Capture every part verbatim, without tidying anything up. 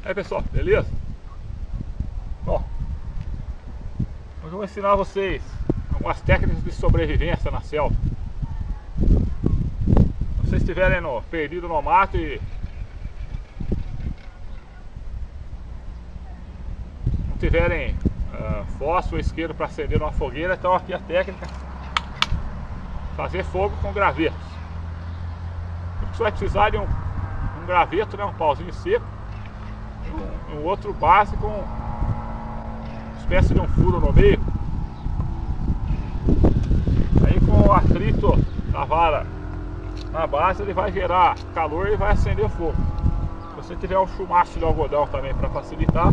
Aí pessoal, beleza? Bom, hoje eu vou ensinar vocês algumas técnicas de sobrevivência na selva. Se vocês estiverem no, perdido no mato e não tiverem uh, fósforo ou isqueiro para acender uma fogueira, então aqui a técnica: fazer fogo com gravetos. Você vai precisar de um, um graveto, né, um pauzinho seco, e um, um outro base com uma espécie de um furo no meio. Aí com o atrito da vara na base, ele vai gerar calor e vai acender o fogo. Se você tiver um chumaço de algodão também para facilitar,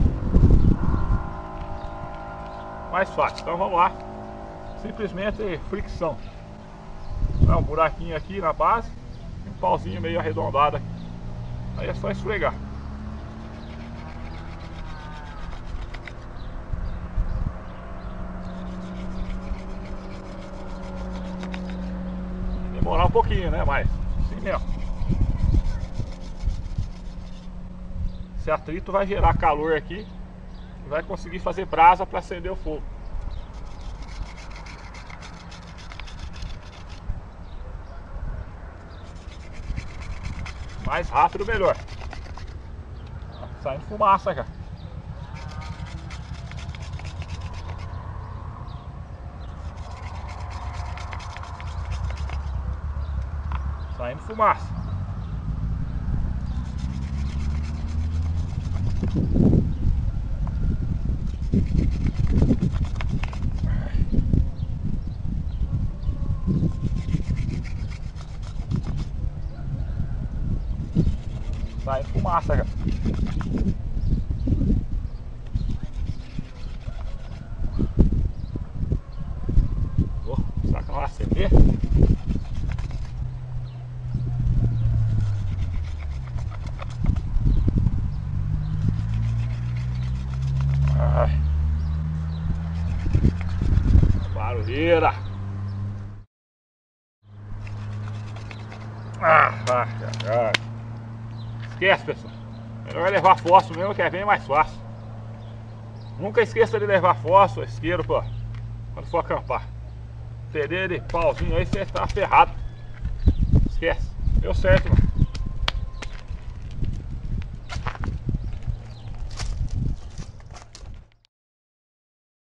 mais fácil. Então vamos lá, simplesmente fricção. Dá um buraquinho aqui na base, um pauzinho meio arredondado aqui. Aí é só esfregar. Demorar um pouquinho, né? Mas assim mesmo. Esse atrito vai gerar calor aqui e vai conseguir fazer brasa para acender o fogo. Mais rápido, melhor. Tá saindo fumaça, cara. Saindo fumaça. Sai fumaça, cara. Oh, será que não vai acender? Ai. Barulheira. Ah, ai, ai, ai. Esquece, pessoal. Melhor é levar fósforo mesmo, que é bem mais fácil. Nunca esqueça de levar fósforo, isqueiro, pô, quando for acampar. Perder de pauzinho aí, você tá ferrado. Esquece. Deu certo, mano.